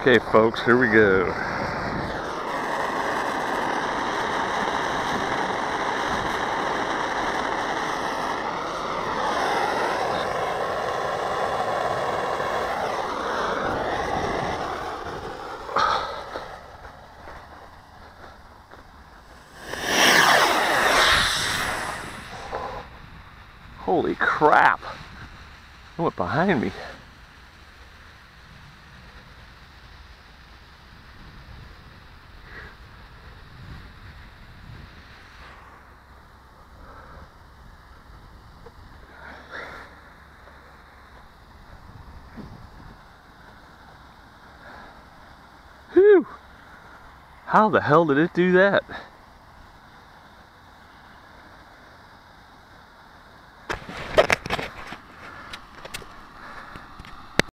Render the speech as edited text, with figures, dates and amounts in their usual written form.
Okay, folks, here we go. Holy crap! It went behind me. Whew! How the hell did it do that?